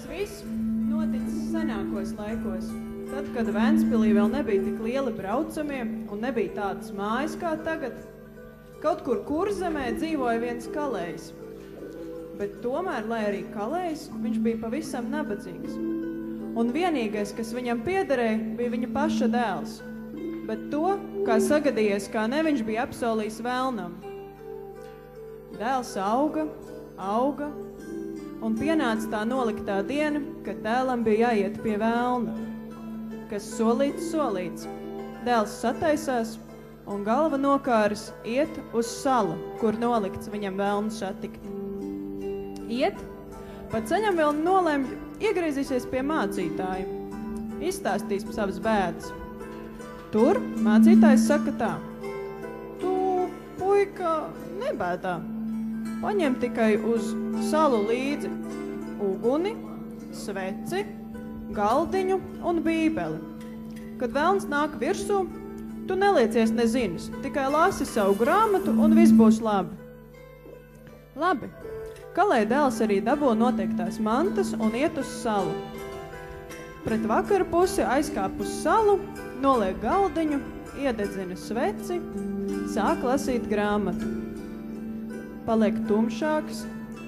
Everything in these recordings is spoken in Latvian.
viss noticis senākos laikos, tad, kad Ventspilī vēl nebija tik lieli braucamie un nebija tādas mājas kā tagad. Kaut kur Kurzemē dzīvoja viens kalējs, bet tomēr, lai arī kalējs, viņš bija pavisam nabadzīgs. Un vienīgais, kas viņam piederēja, bija viņa paša dēls, bet to, kā sagadījies, kā ne, viņš bija apsolījis vēlnam. Dēls auga, un pienāca tā noliktā diena, kad dēlam bija jāiet pie vēlna. Kas solīts. Dēls sataisās un galva nokāris iet uz salu, kur nolikts viņam vēlns satikt. Iet, pat ceļam vēl nolemj iegriezīsies pie mācītāja, izstāstīs savas bēdas. Tur mācītājs saka tā: Tu, puika, nebēdā, paņem tikai uz salu līdzi uguni, sveci, galdiņu un bībeli. Kad vēlns nāk virsū, tu neliecies nezinis, tikai lasi savu grāmatu un viss būs labi. Labi, kalēja dēls arī dabū noteiktās mantas un iet uz salu. Pret vakara pusi aizkāp uz salu, noliek galdiņu, iededzina sveci, sāk lasīt grāmatu. Paliek tumšāks,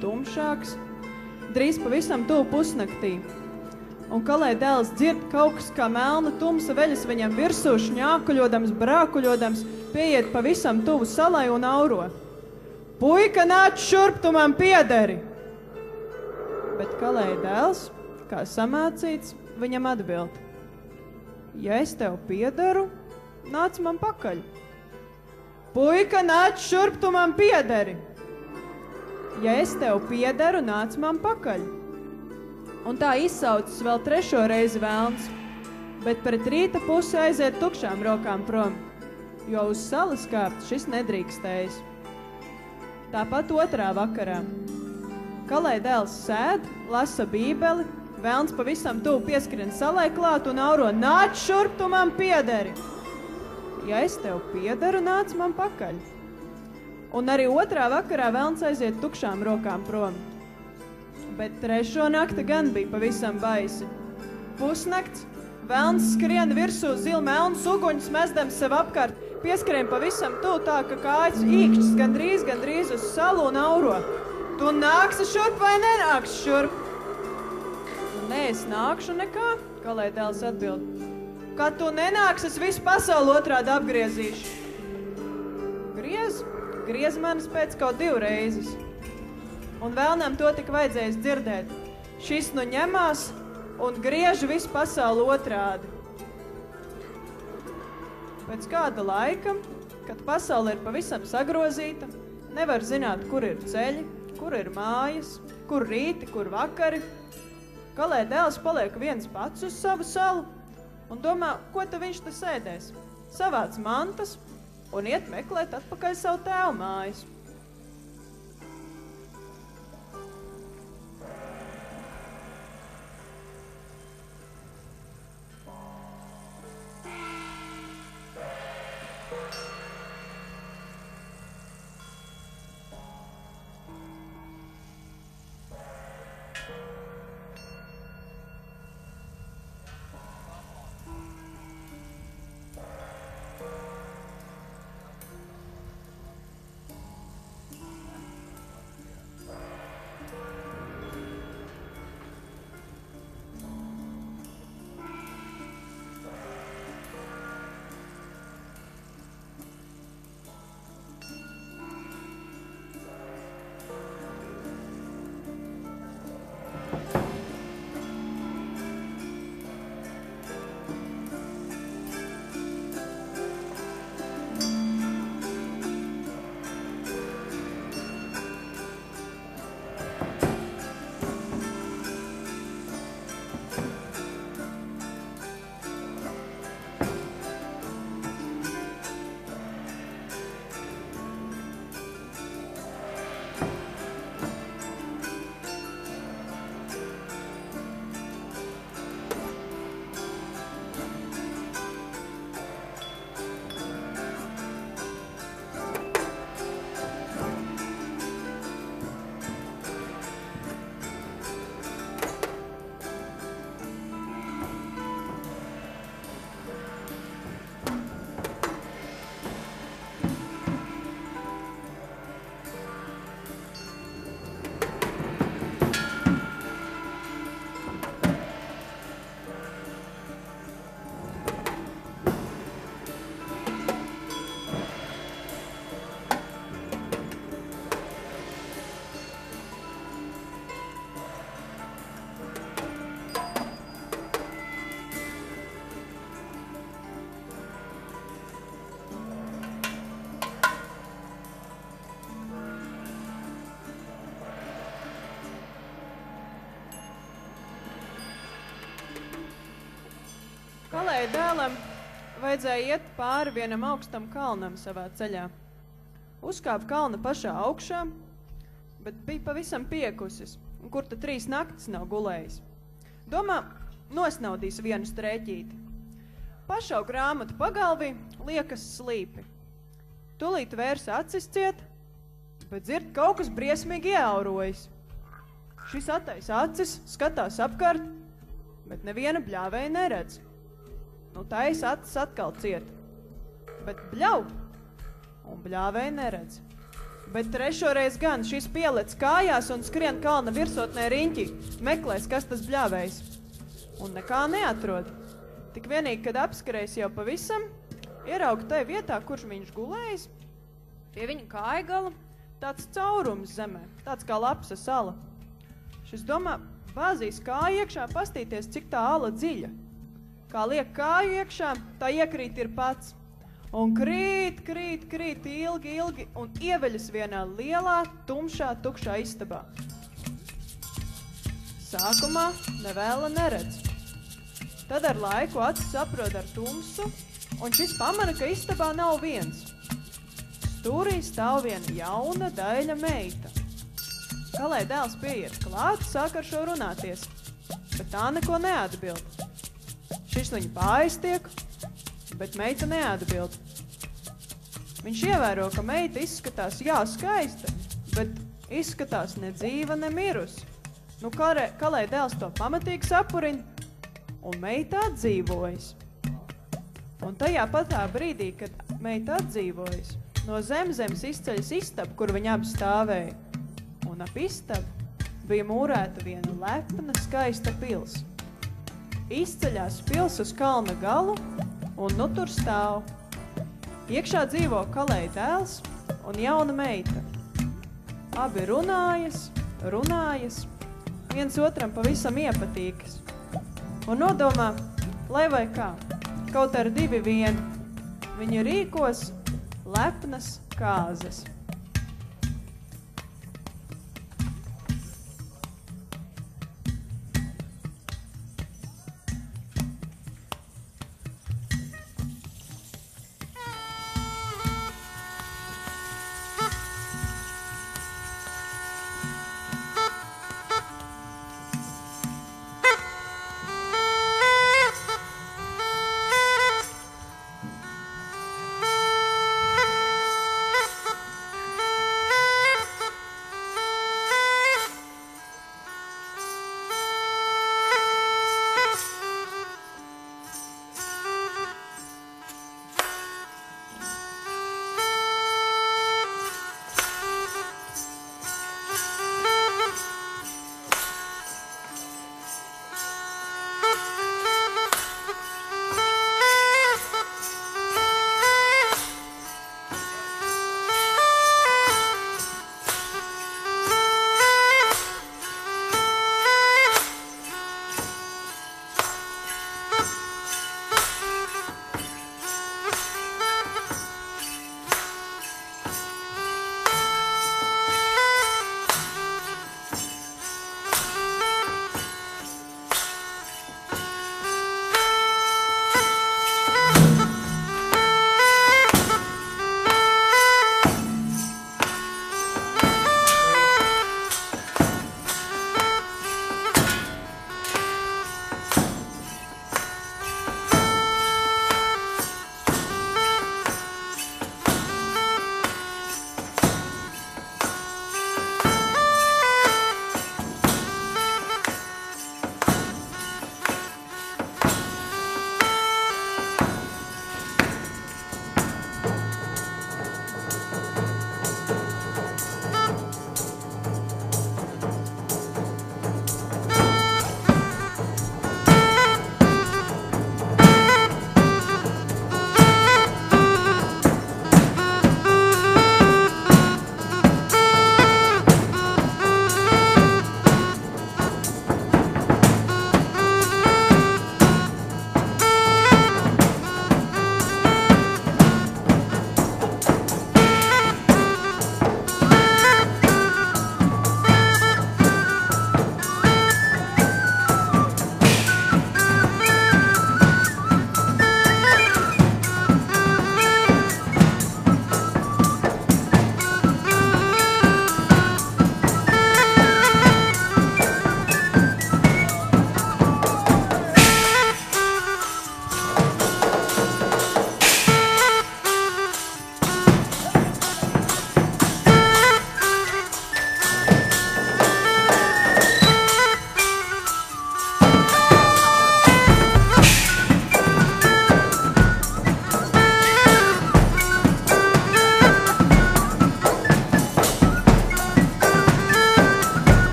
drīz pavisam tuvu pusnaktī. Un kalēja dēls dzird kaut kas kā melna tumsa veļas viņam virsū, šņākuļodams, brākuļodams, pieiet pavisam tuvu salai un auro: Puika, nāc šurp, tu man piederi! Bet kalēja dēls, kā samācīts, viņam atbild: Ja es tev piederu, nāc man pakaļ. Puika, nāc šurp, tu man piederi! Ja es tev piederu, nāc man pakaļ. Un tā izsaucis vēl 3. reizi vēlns, bet pret rīta pusi aiziet tukšām rokām prom, jo uz salas kāpt šis nedrīkstējis. Tāpat 2. vakarā. Kalēja dēls sēd, lasa bībeli, vēlns pavisam tuvu pieskrien salai klāt un auro: Nāc šurp, tu man piederi! Ja es tev piederu, nāc man pakaļ. Un arī 2. vakarā vēlns aiziet tukšām rokām prom. Bet 3. nakti gan bija pavisam baisi. Pusnakts, vēlns skrien virsū zilmelnus uguņus, mesdams sev apkārt, pieskrien pavisam tuvu tā, ka kājas īkšķis gandrīz uz salu un auro: Tu nāksi šurp vai nenāksi šurp? Nē, es nākšu nekā, kalēja dēls atbild. Kad tu nenāksi, es visu pasauli otrādi apgriezīšu. Griez manis pēc kaut 2 reizes. Un vēlnam to tik vajadzējis dzirdēt. Šis nu ņemās un griež visu pasauli otrādi. Pēc kāda laika, kad pasaule ir pavisam sagrozīta, nevar zināt, kur ir ceļi, kur ir mājas, kur rīti, kur vakari, kalēja dēls paliek viens pats uz savu salu un domā, ko tad viņš te sēdēs. Savāc mantas un iet meklēt atpakaļ savu tēvu mājas. Kalēja dēlam vajadzēja iet pāri vienam augstam kalnam savā ceļā. Uzkāpa kalna pašā augšā, bet bija pavisam piekusis, un kur tad 3 naktis nav gulējis. Domā, nosnaudīs vienu strēķīti. Pašau grāmatu pagalvī liekas slīpi. Tūlīt vērs acis ciet, bet dzird kaut kas briesmīgi ieaurojas. Šis attaisa acis, skatās apkārt, bet neviena bļāvēja neredz. Nu taisa acis atkal ciet, bet bļauj, un bļāvēja neredz. Bet trešoreiz gan šis pielec kājās un skrien kalna virsotnē riņķī, meklēs, kas tas bļāvējs. Un nekā neatrod. Tik vienīgi, kad apskarējis jau pavisam, ierauga tai vietā, kurš viņš gulējis, pie viņa kājgala tāds caurums zemē, tāds kā lapsa sala. Šis domā, bāzīs kāju iekšā pastīties, cik tā ala dziļa. Kā liek kāju iekšā, tā iekrīt ir pats. Un krīt ilgi un ieveļas vienā lielā, tumšā, tukšā istabā. Sākumā nevēla neredz. Tad ar laiku acis saprot ar tumsu, un šis pamana, ka istabā nav viens. Stūrī stāv viena jauna, daļa meita. Kalēja dēls pieiet klāt, sāk ar šo runāties, bet tā neko neatbild. Šis viņu pāiztiek, bet meita neatbild. Viņš ievēro, ka meita izskatās skaista, bet izskatās ne dzīva, ne mirusi. Nu, Kalēja dēls to pamatīgi sapurina, un meita atdzīvojas. Un tajā patā brīdī, kad meita atdzīvojas, no zemes izceļas istaba, kur viņa apstāvēja. Un ap istabu bija mūrēta viena lepna, skaista pils. Izceļās pils uz kalna galu, un nu tur stāv. Iekšā dzīvo Kalēja dēls un jauna meita. Abi runājas, viens otram pavisam iepatīkas. Un nodomā, lai vai kā, kaut ar 2 vien, viņi rīkos lepnas kāzas.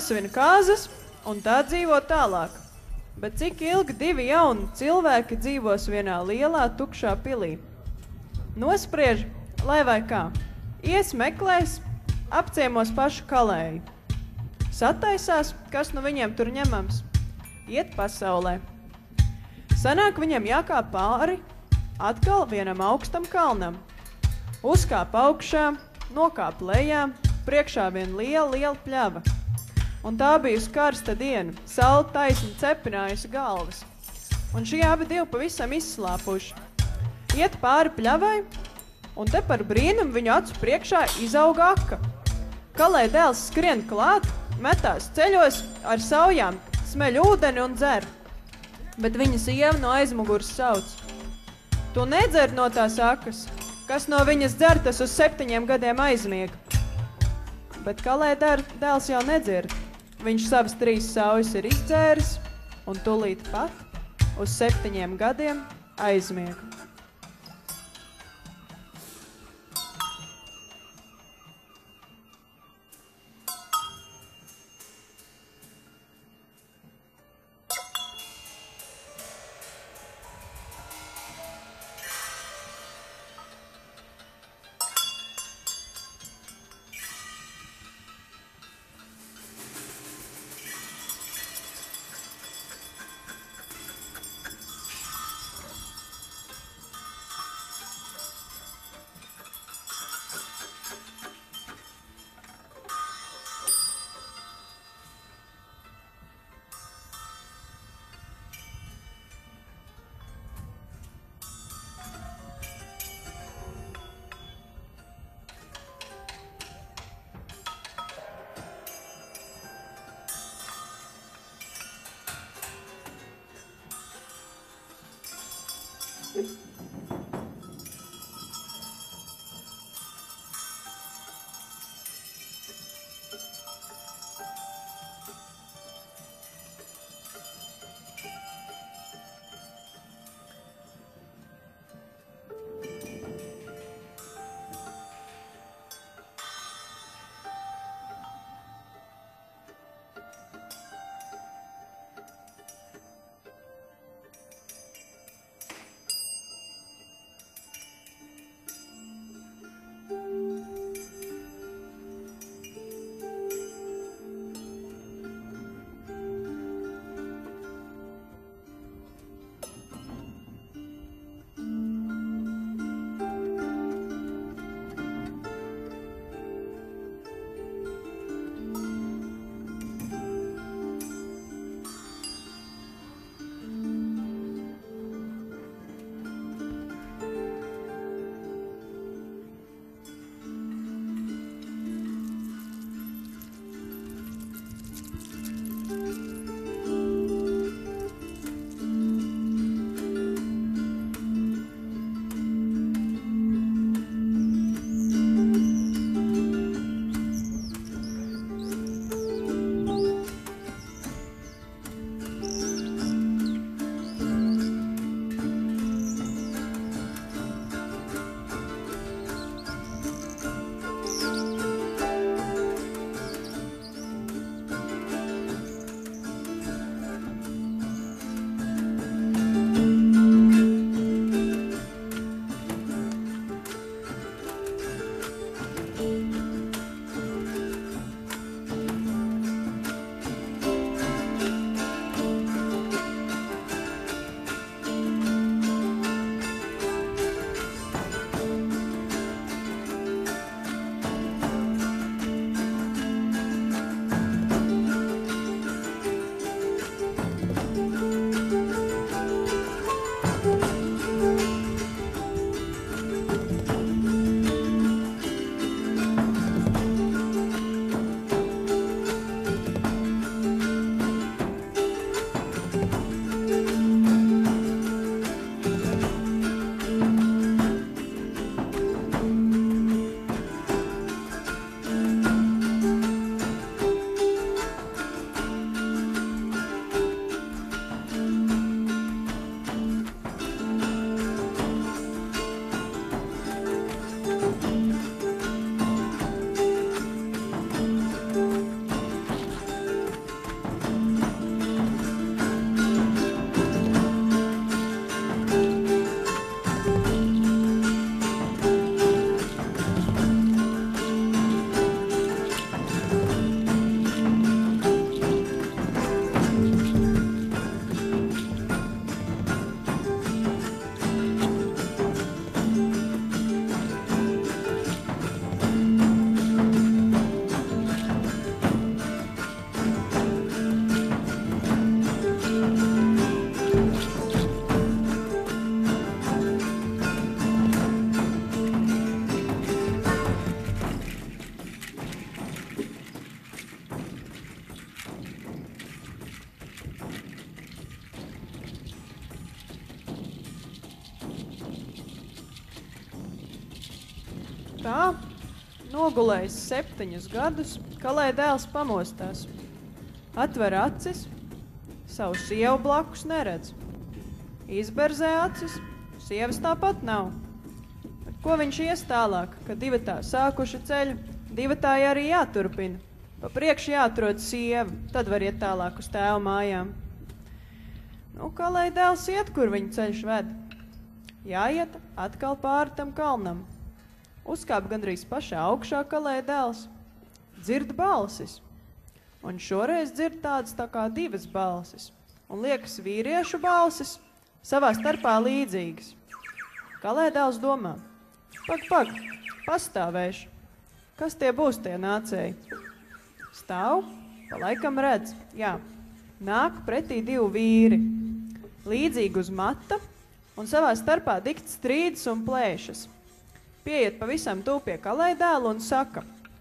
nosvina kāzas un tā dzīvo tālāk. Bet cik ilgi 2 jauni cilvēki dzīvos vienā lielā tukšā pilī? Nospriež, lai vai kā. Ies meklēs, apciemos pašu kalēju. Sataisās, kas no viņiem tur ņemams. Iet pasaulē. Sanāk viņam jākāp pāri, atkal vienam augstam kalnam. Uzkāp augšā, nokāp lejā, priekšā vien liela pļava. Un tā bijusi karsta diena, saule taisni cepinājusi galvas. Un šie abi divi pavisam izslāpuši. Iet pāri pļavai, un te par brīnumu viņu acu priekšā izauga aka. Kalē dēls skrien klāt, metās ceļos ar saujām, smeļ ūdeni un dzer. Bet viņa sieva no aizmugures sauc. Tu nedzer no tās akas, kas no viņas dzer, tas uz 7 gadiem aizmiega. Bet kalē dēls jau nedzird. Viņš savas 3 saujas ir izdzēris un tūlīt pat uz 7 gadiem aizmiega. Tā, nogulējis 7 gadus, kalē dēls pamostās. Atver acis, savu sievu blakus neredz. Izberzē acis, sievas tāpat nav. Bet ko viņš ies tālāk, kad divatā sākuši ceļu, divatāji arī jāturpina. Pa priekšu jāatrod sieva, tad var iet tālāk uz tēva mājām. Nu, kā lai dēls iet, kur viņa ceļš ved? Jāiet atkal pāri tam kalnam. Uzkāp gandrīz pašā augšā, kā lai dēls. Dzird balsis. Un šoreiz dzird tādas tā kā 2 balsis. Un liekas vīriešu balsis savā starpā līdzīgas. Kā lai dēls domā? Pag, pastāvēšu. Kas tie būs tie nācēji? Stāv, pa laikam redz, jā, nāk pretī 2 vīri, līdzīgi uz mata, un savā starpā dikt strīdas un plēšas. Pieiet pavisam tūp pie kalē dēlu un saka: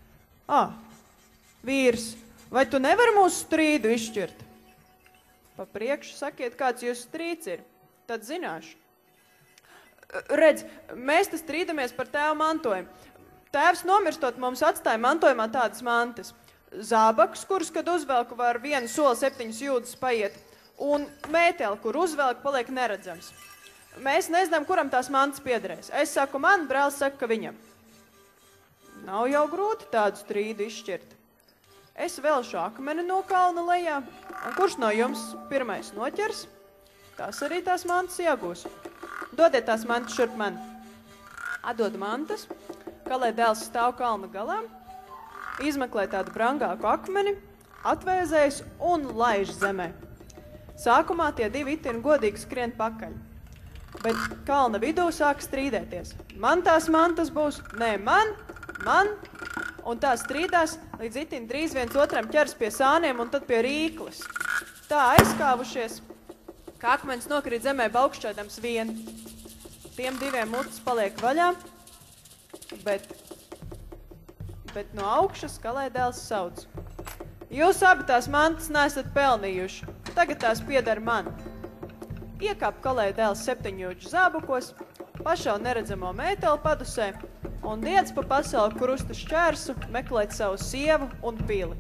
vīrs, vai tu nevari mūsu strīdu izšķirt? Pa priekšu sakiet, kāds jūsu strīds ir, tad zināšu. Redz, mēs te strīdamies par tēva mantojumu. Tēvs nomirstot mums atstāja mantojumā tādas mantas. Zābaks, kurus, kad uzvelku, var 1 soli 7 jūdzes paiet, un mēteli, kur uzvelku, paliek neredzams. Mēs nezinām, kuram tās mantas piederēs. Es saku man, brālis saka, ka viņam. Nav jau grūti tādu strīdu izšķirt. Es velšu akmeni no kalna lejā, un kurš no jums pirmais noķers, tās arī tās mantas iegūs. Dodiet tās mantas šurp man. Atdod mantas, kā lai dēls stāv kalna galā, izmeklē tādu brangāku akmeni, atvēzējas un laiž zemē. Sākumā tie 2 itini godīgi skrien pakaļ, bet kalna vidū sāk strīdēties. Man tās mantas būs, nē, man, un tā strīdās, līdz itini drīz viens otram ķers pie sāniem un tad pie rīkles. Tā aizkāvušies, kā akmens nokrīt zemē baukšķādams vien. Tiem 2 mutes paliek vaļā, bet no augšas kalē dēls sauc: Jūs abi tās mantas nesat pelnījuši, tagad tās pieder man. Iekāp kalē dēls 7 jūdžu zābakos, pašau neredzamo mēteli padusē un diec pa pasauli krusta šķērsu meklēt savu sievu un pili.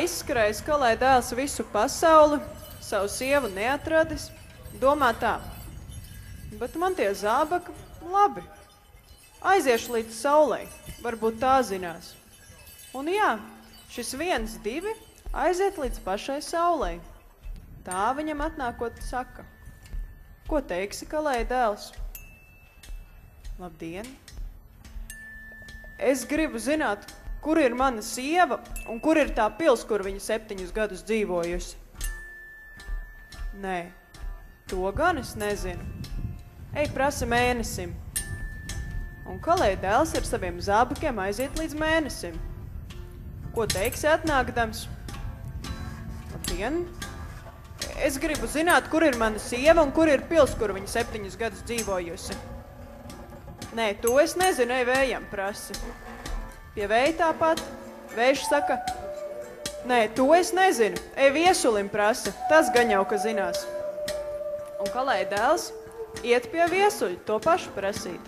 izskrējis kalē dēls visu pasauli, savu sievu neatradis, domā tā, bet man tie zābaki labi. Aiziešu līdz saulei, varbūt tā zinās. Un jā, šis 1, 2 aiziet līdz pašai saulei. Tā viņam atnākot saka, ko teiksi, kalē dēls? Labdien! Es gribu zināt, kur ir mana sieva un kur ir tā pils, kur viņa 7 gadus dzīvojusi. Nē, to gan es nezinu. Ej, prasa mēnesim. Un kalē dēls ar saviem zābakiem aiziet līdz mēnesim. Ko teiksi atnākdams? Labdien! Es gribu zināt, kur ir mana sieva un kur ir pils, kur viņa 7 gadus dzīvojusi. Nē, to es nezinu, ej vējam prasi. Pie vēja tāpat. Vējš saka, nē, to es nezinu, ej viesulim prasa, tas gan jau, ka zinās. Un kalē dēls iet pie viesuļa to pašu prasīt.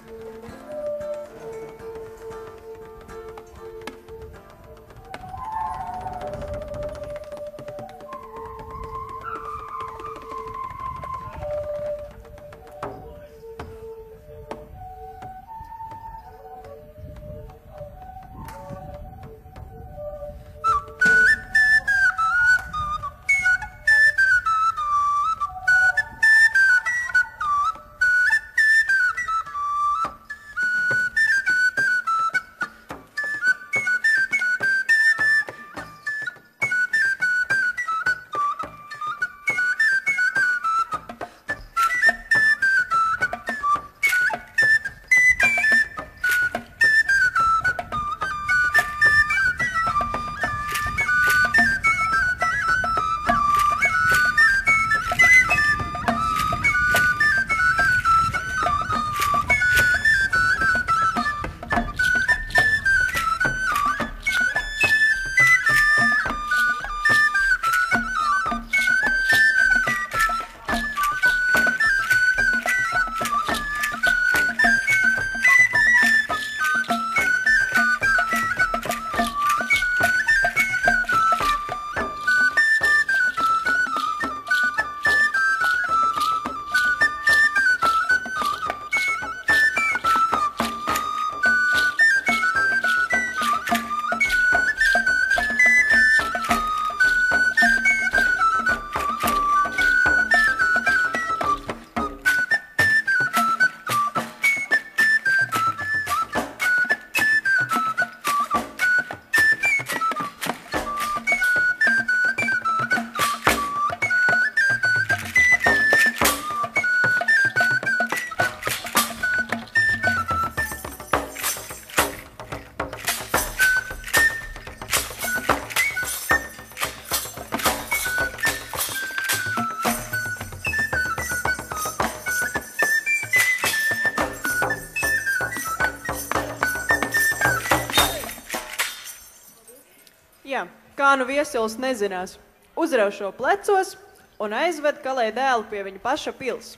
Jā, kā nu viesils nezinās, uzraušo plecos un aizved kalē dēlu pie viņa paša pils.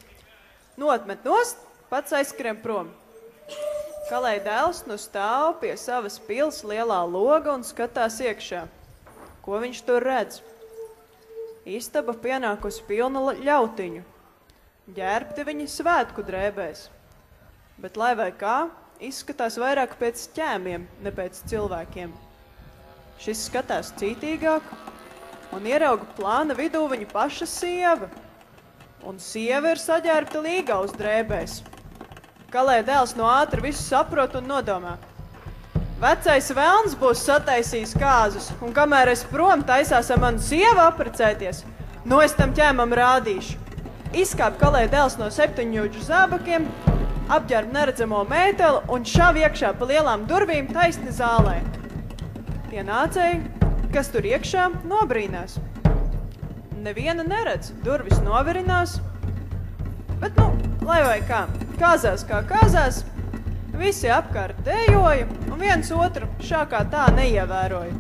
Notmet nost, pats aizskrien prom. Kalē dēls nu stāv pie savas pils lielā loga un skatās iekšā. Ko viņš tur redz? Istaba pienākusi pilna ļautiņu. Ģērbti viņi svētku drēbēs. Bet lai vai kā, izskatās vairāk pēc ķēmiem, ne pēc cilvēkiem. Šis skatās cītīgāk un ierauga plāna vidū viņa paša sieva. Un sieva ir saģērbta līgā uz drēbēs. Kalē dēls no ātri visu saprot un nodomā. Vecais velns būs sataisījis kāzus, un kamēr es prom taisās ar manu sievu apprecēties, nu es tam ķēmam rādīšu. Izkāp kalē dēls no 7 jūdžu zābakiem, apģērb neredzamo mēteli un šāv iekšā pa lielām durvīm taisni zālē. Tie nācēji, kas tur iekšā, nobrīnās. Neviena neredz, durvis novirinās, bet lai vai kā, kāzās kā kāzās, visi apkārt dejoja un viens otru šā kā tā neievēroja.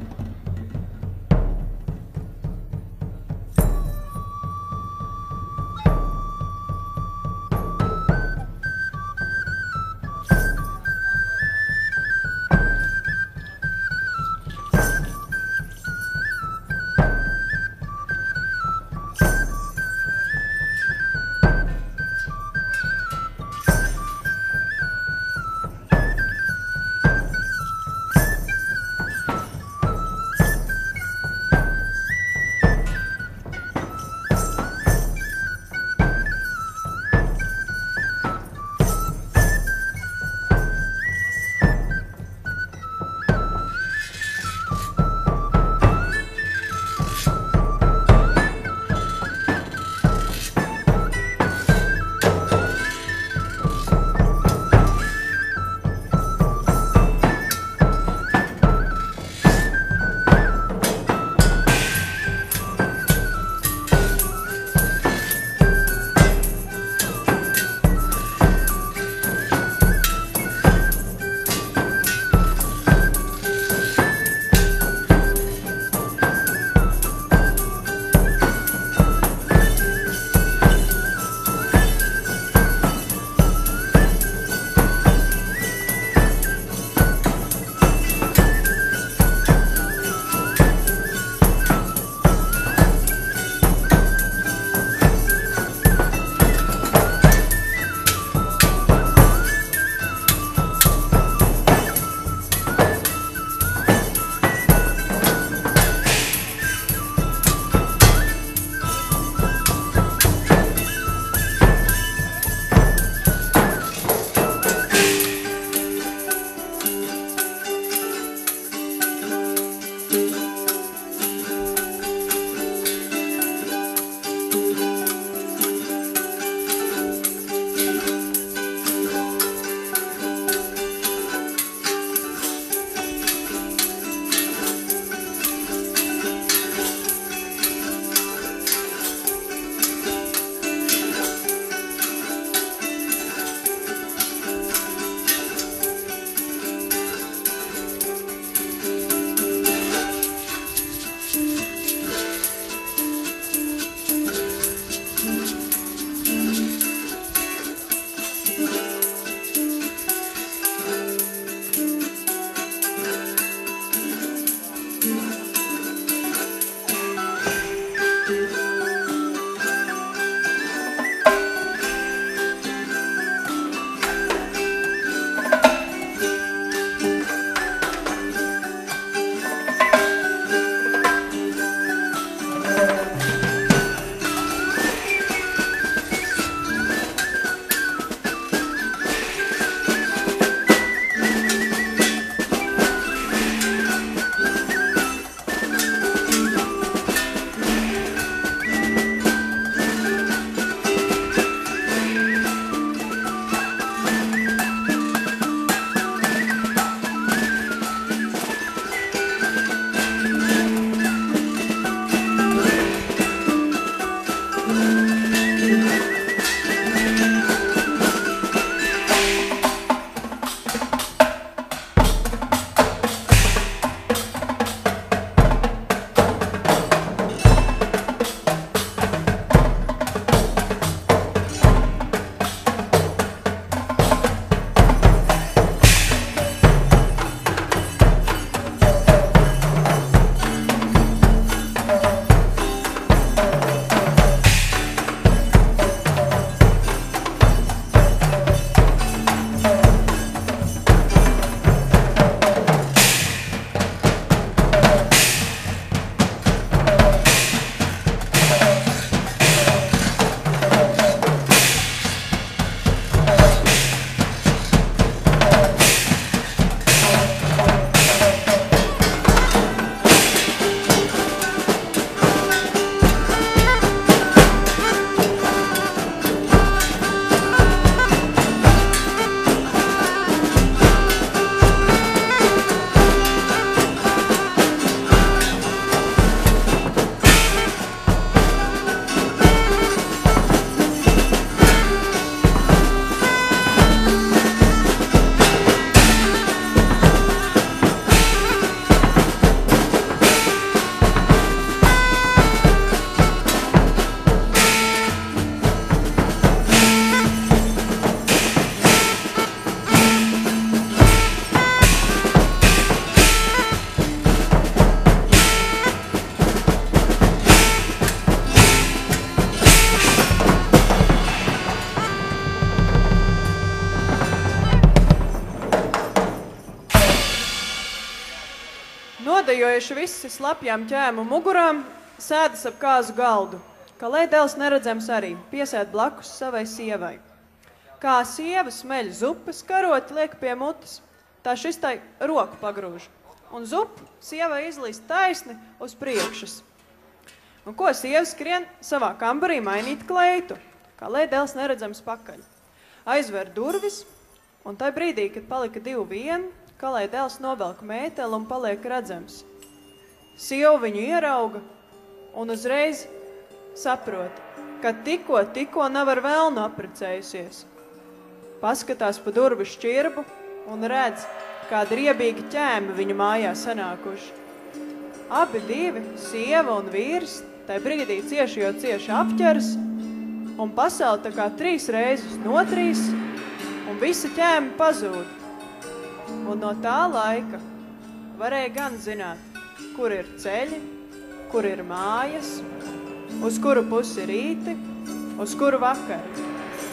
Nodejojuši visi slapjām ķēmu mugurām, sēdas ap kāzu galdu. Kalē dēls neredzams arī, piesēd blakus savai sievai. Kā sieva smeļ zupas, karoti liek pie mutes, tā šis tai roku pagrūž. Un zupu sievai izlīst taisni uz priekšas. Un ko sieva skrien savā kambarī mainīt kleitu? Kalē dēls neredzams pakaļ. Aizver durvis, un tai brīdī, kad palika 2-1, Kalē dēls novelk mēteli un paliek redzams. Sieva viņu ierauga un uzreiz saprot, ka tikko nav ar velnu apprecējusies. Paskatās pa durvis šķirbu un redz, kādi riebīgi ķēmi viņa mājā sanākuši. Abi divi, sieva un vīrs, tai brīdī cieši apķers, un pasaule tā kā 3 reizes notrīs, un visi ķēmi pazūd. Un no tā laika varēja gan zināt, kur ir ceļi, kur ir mājas, uz kuru pusi rīti, uz kuru vakari.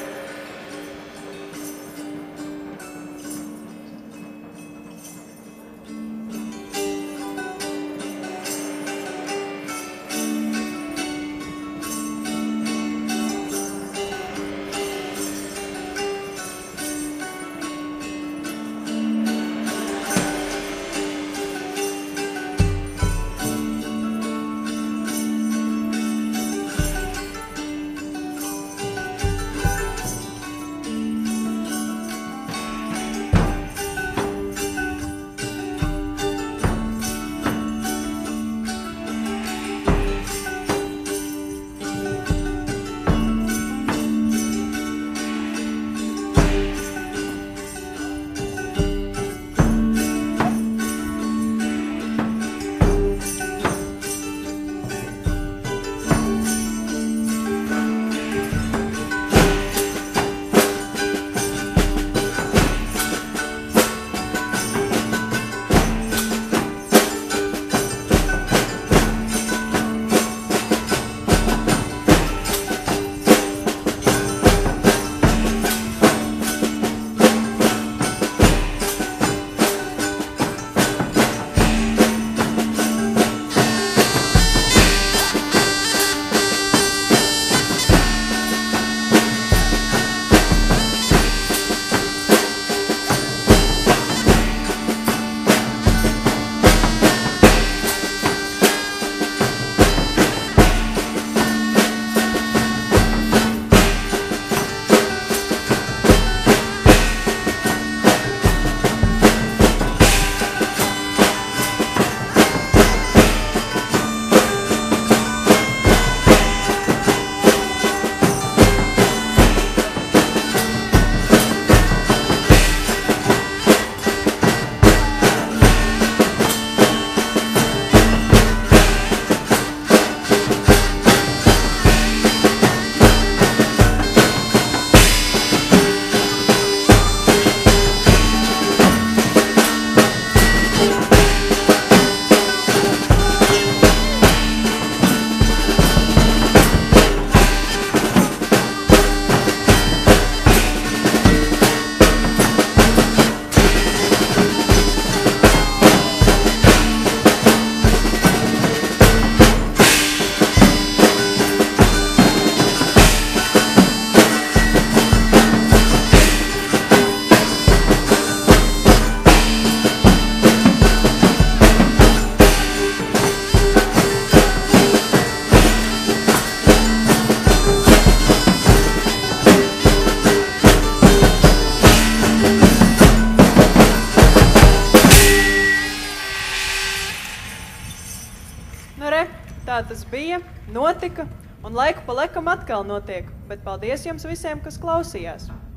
Tā tas bija, notika, un laiku pa laikam atkal notiek, bet paldies jums visiem, kas klausījās!